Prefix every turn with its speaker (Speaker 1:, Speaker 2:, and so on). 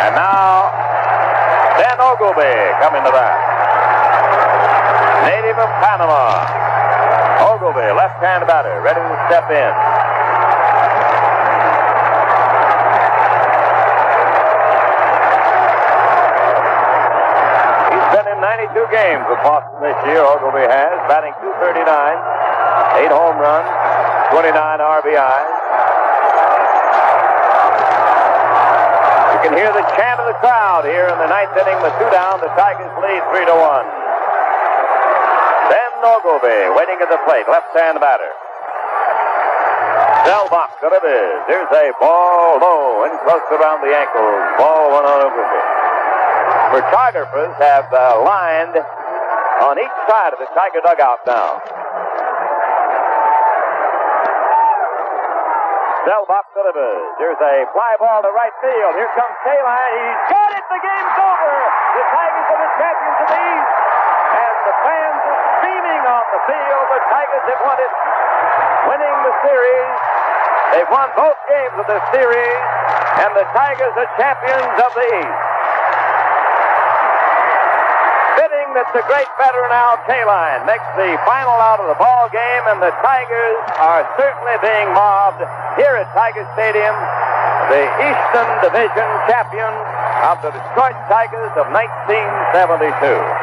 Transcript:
Speaker 1: And now, Dan Ogilvy coming to bat. Native of Panama. Ogilvy, left-hand batter, ready to step in. He's been in 92 games with Boston this year, Ogilvy has, batting .239, 8 home runs, 29 RBIs. You can hear the chant of the crowd here in the ninth inning, the 2 down. The Tigers lead 3-1. Dan Ogilvy waiting at the plate, left-hand batter. Delbach delivers. Here's a ball low and close around the ankles. Ball one on Ogilvy. Photographers have lined on each side of the Tiger dugout now. Delbach delivers. Here's a fly ball to right field. Here comes Kaline. He's got it. The game's over. The Tigers are the champions of the East. And the fans are screaming off the field. The Tigers have won it, winning the series. They've won both games of this series. And the Tigers are champions of the East. Fitting that the great veteran Al Kaline makes the final out of the ball game, and the Tigers are certainly being mobbed here at Tiger Stadium, the Eastern Division champion of the Detroit Tigers of 1972.